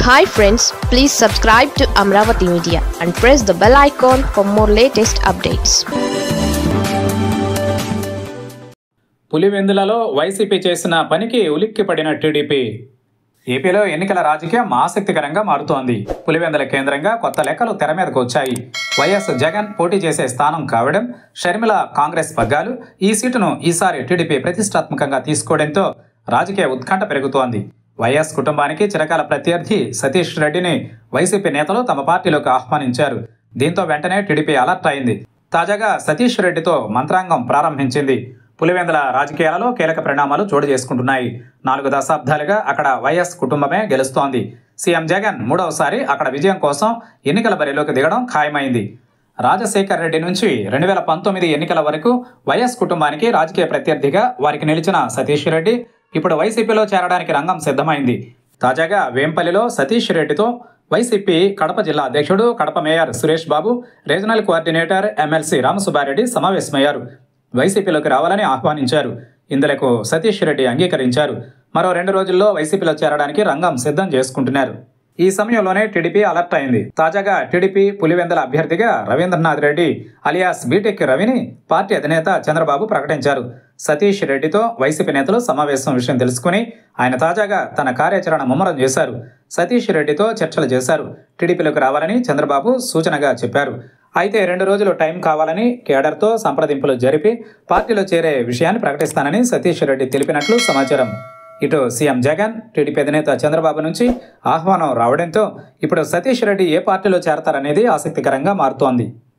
Hi friends, please subscribe to Amravati Media and press the bell icon for more latest updates. పులివెందులలో YCP చేసిన పనికి ఉలిక్కిపడిన TDP. ఏపీలో ఎన్నికల రాజకీయం ఆసక్తికరంగా మారుతోంది. పులివెందుల కేంద్రంగా కొత్త లెక్కలు తెర మీదకు వచ్చాయి. వైఎస్ జగన్ పోటీ చేసే స్థానం కావడం, షర్మిల కాంగ్రెస్ పగ్గాలు, ఈ సీటును ఈసారి టీడీపీ ప్రతిష్టాత్మకంగా తీసుకోవడంతో రాజకీయ ఉత్కంఠ పెరుగుతోంది. వైఎస్ కుటుంబానికి చిరకాల ప్రత్యర్థి సతీష్ రెడ్డిని వైసీపీ నేతలు తమ పార్టీలోకి ఆహ్వానించారు. దీంతో వెంటనే టీడీపీ అలర్ట్ అయింది. తాజాగా సతీష్ రెడ్డితో మంత్రాంగం ప్రారంభించింది. పులివెందుల రాజకీయాలలో కీలక పరిణామాలు చోటు చేసుకుంటున్నాయి. 4 దశాబ్దాలుగా అక్కడ వైఎస్ కుటుంబమే గెలుస్తోంది. సీఎం జగన్ మూడవసారి అక్కడ విజయం కోసం ఎన్నికల బరిలోకి దిగడం ఖాయమైంది. రాజశేఖర్ రెడ్డి నుంచి 2019 ఎన్నికల వరకు వైఎస్ కుటుంబానికి రాజకీయ ప్రత్యర్థిగా వారికి నిలిచిన సతీష్ రెడ్డి ఇప్పుడు వైసీపీలో చేరడానికి రంగం సిద్ధమైంది. తాజాగా వేంపల్లిలో సతీష్ రెడ్డితో వైసీపీ కడప జిల్లా అధ్యక్షుడు, Kadapa mayor Suresh Babu, regional coordinator MLC Ramasubbareddy సమావేశమయ్యారు. వైసీపీలోకి రావాలని ఆహ్వానించారు. ఇందులకు సతీష్ రెడ్డి అంగీకరించారు. మరో 2 రోజుల్లో వైసీపీలో చేరడానికి రంగం సిద్ధం చేసుకుంటున్నారు. ఈ సమయంలోనే టీడీపీ అలర్ట్ అయింది. తాజాగా టీడీపీ పులివెందుల అభ్యర్థిగా రవీంద్రనాథ్ రెడ్డి అలియాస్ బీటెక్ రవిని పార్టీ అధినేత చంద్రబాబు ప్రకటించారు. సతీష్ రెడ్డితో వైసీపీ నేతలు సమావేశం విషయం తెలుసుకుని ఆయన తాజాగా తన కార్యాచరణ ముమ్మరం చేశారు. సతీష్ రెడ్డితో చర్చలు చేశారు. టీడీపీలోకి రావాలని చంద్రబాబు సూచనగా చెప్పారు. అయితే 2 రోజులు టైం కావాలని కేడర్తో సంప్రదింపులు జరిపి పార్టీలో చేరే విషయాన్ని ప్రకటిస్తానని సతీష్ రెడ్డి తెలిపినట్లు సమాచారం. ఇటు సీఎం జగన్, టీడీపీ అధినేత చంద్రబాబు నుంచి ఆహ్వానం రావడంతో ఇప్పుడు సతీష్ రెడ్డి ఏ పార్టీలో చేరతారనేది ఆసక్తికరంగా మారుతోంది.